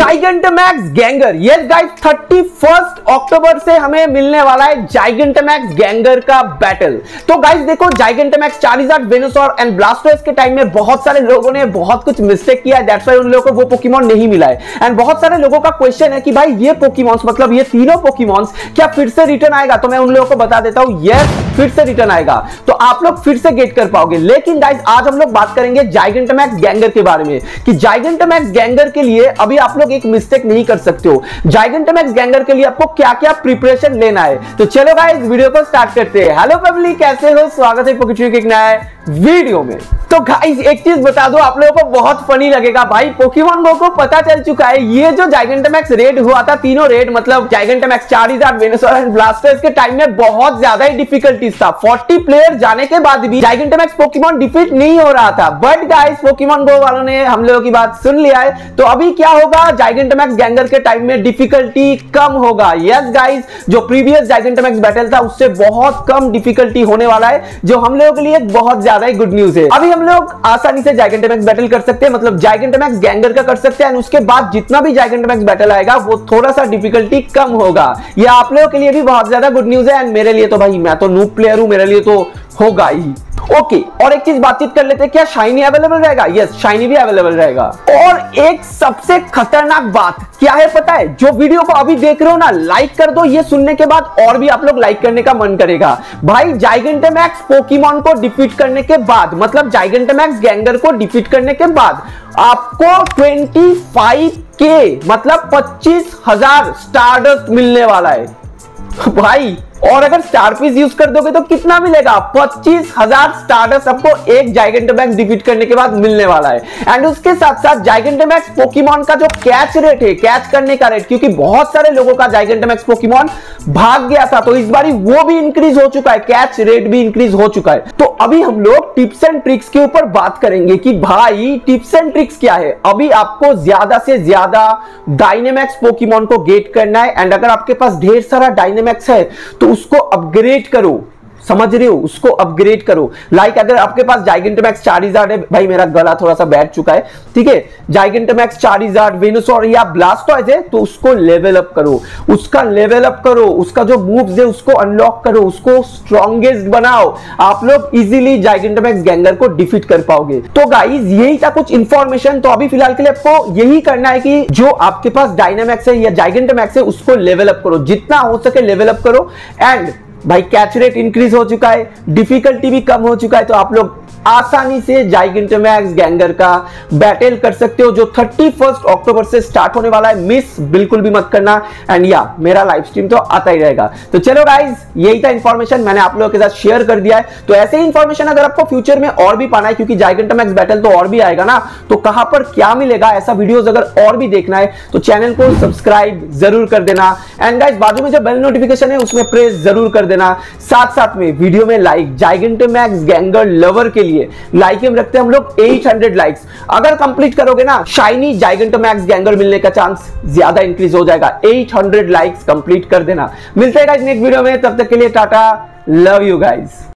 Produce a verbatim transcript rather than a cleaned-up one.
जाइगेंटमैक्स Gengar. Yes guys, thirty first October से हमें मिलने वाला है जाइगेंटमैक्स गैंगर का बैटल। तो गाइस देखो, Gigantamax, Charizard, Venusaur and Blastoise के टाइम में बहुत सारे लोगों ने बहुत कुछ मिस्टेक किया है, दैट्स व्हाई उन लोगों को वो पोकेमॉन नहीं मिला है। एंड बहुत सारे लोगों का क्वेश्चन है कि भाई ये पोकेमॉन्स, मतलब ये तीनों पोकेमॉन्स क्या फिर से रिटर्न आएगा? तो मैं उन लोगों को बता देता हूं, यस फिर से रिटर्न आएगा, तो आप लोग फिर से गेट कर पाओगे। लेकिन गाइस आज हम लोग बात करेंगे जाइगेंटमैक्स गैंगर के बारे में कि जाइगेंटमैक्स गैंगर के लिए अभी आप लोग एक मिस्टेक नहीं कर सकते हो। जाइगेंटमैक्स गैंगर के लिए आपको क्या क्या प्रिपरेशन लेना है, तो चलो गाइस वीडियो को स्टार्ट करते हैं। हेलो फैमिली, कैसे हो? स्वागत है पोकेचुई के एक नए वीडियो में। तो गाइस एक चीज बता दो, आप लोगों को बहुत फनी लगेगा भाई, पोकेमॉन गो को पता चल चुका है ये जो जाइगेंटमैक्स रेड हुआ था, तीनों रेड मतलब Gigantamax, Charizard, Venusaur and Blastoise के टाइम में बहुत ज्यादा ही डिफिकल्टीज था। फोर्टी प्लेयर जाने के बाद भी जाइगेंटमैक्स पोकेमॉन डिफीट नहीं हो रहा था। बट गाइस पोकेमॉन गो वालों ने हम लोगों की बात सुन लिया है, तो अभी क्या होगा, जाइगेंटमैक्स गैंगर के टाइम में डिफिकल्टी कम होगा। यस गाइस, जो प्रीवियस जाइगेंटमैक्स बैटल था उससे बहुत कम डिफिकल्टी होने वाला है, जो हम लोगों के लिए बहुत ज्यादा ही गुड न्यूज है। अभी हम लोग आसानी से जाइगेंटमैक्स बैटल कर सकते हैं, मतलब जाइगेंटमैक्स गैंगर का कर सकते हैं। उसके बाद जितना भी जाइगेंटमैक्स बैटल आएगा वो थोड़ा सा डिफिकल्टी कम होगा। ये आप लोगों के लिए भी बहुत ज्यादा गुड न्यूज है। एंड मेरे लिए तो भाई, मैं तो नूब प्लेयर हूं, मेरे लिए तो होगा ही। ओके okay, और एक चीज बातचीत कर लेते हैं, क्या शाइनी अवेलेबल रहेगा? यस, शाइनी भी अवेलेबल रहेगा। और एक सबसे खतरनाक बात क्या है पता है? जो वीडियो को अभी देख रहे हो ना, लाइक कर दो। ये सुनने के बाद और भी आप लोग लाइक करने का मन करेगा। भाई जाइगेंटमैक्स पोकेमॉन को डिफीट करने के बाद, मतलब जाइगेंटमैक्स गैंगर को डिफीट करने के बाद आपको ट्वेंटी फाइव के मतलब पच्चीस हजार स्टारडस्ट मिलने वाला है भाई। और अगर स्टार पीस यूज कर दोगे तो कितना मिलेगा? पच्चीस हजार स्टारडस्ट आपको एक जाइगेंटमैक्स डिफीट करने के बाद मिलने वाला है। एंड उसके साथ साथ जाइगेंटमैक्स पोकेमॉन का जो कैच रेट है, कैच करने का रेट, क्योंकि बहुत सारे लोगों का जाइगेंटमैक्स पोकेमॉन भाग गया था, तो इस बार वो भी इंक्रीज हो चुका है, कैच रेट भी इंक्रीज हो चुका है। तो अभी हम लोग टिप्स एंड ट्रिक्स के ऊपर बात करेंगे कि भाई टिप्स एंड ट्रिक्स क्या है। अभी आपको ज्यादा से ज्यादा डायनेमैक्स पोकेमॉन को गेट करना है। एंड अगर आपके पास ढेर सारा डायनेमैक्स है तो उसको अपग्रेड करो, समझ रहे हो, उसको अपग्रेड करो। लाइक like अगर आपके पास जाइगेंटमैक्स, चारिज़ार्ड है, भाई मेरा गला थोड़ा सा बैठ चुका है, ठीक है, जाइगेंटमैक्स, चारिज़ार्ड, वेनुसॉर या ब्लास्टोइस है, तो उसको लेवल अप करो, उसका लेवल अप करो, उसका जो मूव्स है उसको अनलॉक करो, उसको स्ट्रॉन्गेस्ट बनाओ। आप लोग इजीली जाइगेंटमैक्स गैंगर को डिफीट कर पाओगे। तो गाइज यही था कुछ इंफॉर्मेशन। तो अभी फिलहाल के लिए आपको यही करना है कि जो आपके पास डायनामैक्स है या जाइगेंटमैक्स है उसको लेवल अप करो, जितना हो सके लेवल अप करो। एंड भाई कैच रेट इंक्रीज हो चुका है, डिफिकल्टी भी कम हो चुका है, तो आप लोग आसानी से जाइगेंटमैक्स गैंगर का बैटल कर सकते हो, जो थर्टी फर्स्ट अक्टूबर से स्टार्ट होने वाला है। मिस बिल्कुल भी मत करना। एंड या मेरा लाइव स्ट्रीम तो आता ही रहेगा। तो चलो गाइज, यही था इंफॉर्मेशन, मैंने आप लोगों के साथ शेयर कर दिया है। तो ऐसे ही इंफॉर्मेशन अगर आपको फ्यूचर में और भी पाना है, क्योंकि जाइगेंटमैक्स बैटल तो और भी आएगा ना, तो कहां पर क्या मिलेगा, ऐसा वीडियोस अगर और भी देखना है तो चैनल को सब्सक्राइब जरूर कर देना। एंड गाइज बाजू में जो बेल नोटिफिकेशन है उसमें प्रेस जरूर कर देना। साथ साथ में वीडियो में लाइक, जाइगेंटमैक्स गैंगर लवर के लिए लाइक हम रखते हैं हम लोग एट हंड्रेड लाइक्स। अगर कंप्लीट करोगे ना, शाइनी जाइगेंटमैक्स गैंगर मिलने का चांस ज्यादा इंक्रीज हो जाएगा। एट हंड्रेड लाइक्स कंप्लीट कर देना। मिलते हैं गाइस नेक्स्ट वीडियो में, तब तक के लिए टाटा, लव यू गाइस।